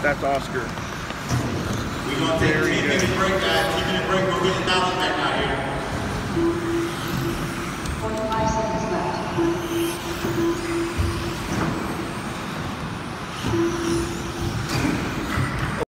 That's Oscar. We're going to take a 10-minute break.